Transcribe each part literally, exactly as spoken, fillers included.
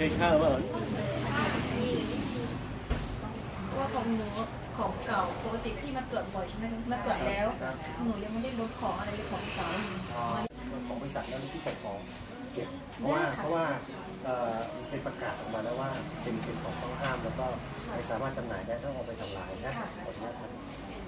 เคยเข้าเปล่าว่าของหนูของเก่าปกติพี่มาตรวจบ่อยใช่ไหมมาตรวจแล้วหนูยังไม่ได้ลดของอะไรเลยของเก่าของบริษัทนั้นที่ใส่ของเก็บเพราะว่าเพราะว่าเป็นประกาศออกมาแล้วว่าเป็นเป็นของต้องห้ามแล้วก็ไม่สามารถจำหน่ายได้ต้องเอาไปทำลายนะขออนุญาตครับ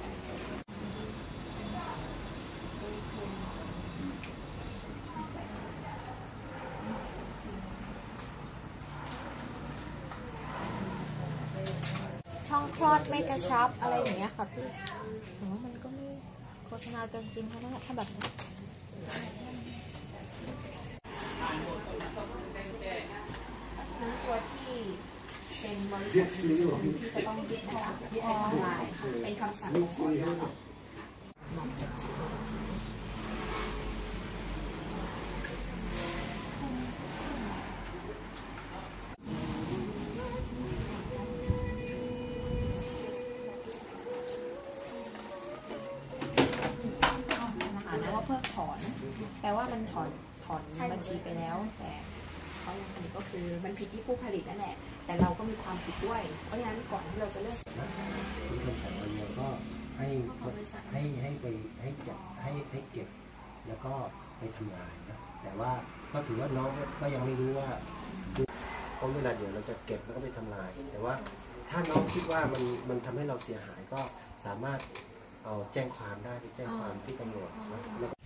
ช่องคลอดไม่กระชับอะไรอย่างเงี้ยค่ะพี่หนูว่ามันก็ไม่โฆษณาเกินจริงเขาถ้าแบบนี้ตัวที่เป็นบริษัทที่จะต้องยึดนะคะยึดไปทำลายเป็นคำสั่งของศาลว่าเพิกถอนแปลว่ามันถอนถอนบัญชีไปแล้วแต่เขาอันนี้ก็คือมันผิดที่ผู้ผลิตนั่นแหละแต่เราก็มีความผิดด้วยเพราะฉะนั้นก่อนที่เราจะเลิกคุณคำสั่งวันนี้ก็ให้ให้ให้ไปให้เก็บให้ให้เก็บแล้วก็ไปทำลายนะแต่ว่าก็ถือว่าน้องก็ยังไม่รู้ว่าเพราะเวลาเดี๋ยวเราจะเก็บแล้วก็ไปทำลายแต่ว่าถ้าน้องคิดว่ามันมันทำให้เราเสียหายก็สามารถเอาแจ้งความได้ไปแจ้งความที่ตำรวจนะ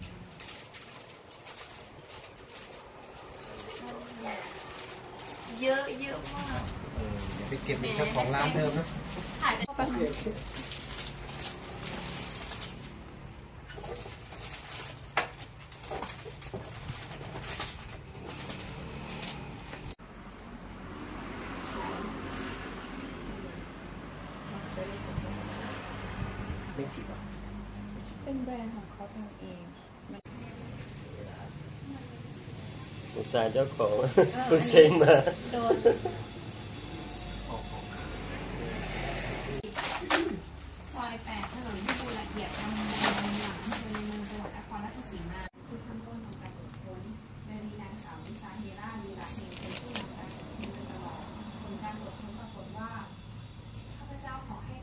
เยอะเยอะมากอย่าไปเก็บเป็นเจ้าของร้านเดิมนะถ่ายเข้าไปไม่จีบอ่ะเป็นแบรนด์ของเขาทำเองสงสารเจ้าของคุณเซ็งมาโดนซอยแปดถนนพิบูลละเอียดตำบลหลังอำเภอในเมืองจังหวัดนครราชสีมาคือขั้นต้นของการตรวจค้นโดยมีนางสาววิสาเฮราลีลาเฮงเป็นผู้นำการตรวจค้นตลอดผลการตรวจค้นปรากฏว่าข้าพเจ้าขอให้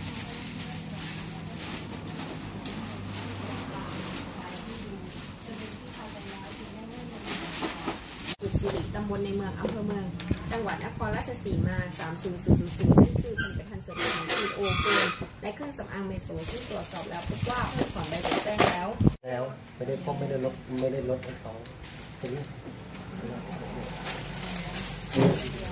สิริตำบลในเมืองอำเภอเมืองจังหวัดนครราชสีมาสามศูนย์ศูนย์ศูนย์ศูนย์นั่นคือผลิตภัณฑ์เสริมอาหาร พี โอ เกินและเครื่องสำอางเมโซซึ่งตรวจสอบแล้วพบว่าเพิกถอนใบจดแจ้งแล้วแล้วไม่ได้พบไม่ได้ลดไม่ได้ลดให้เขาทีนี้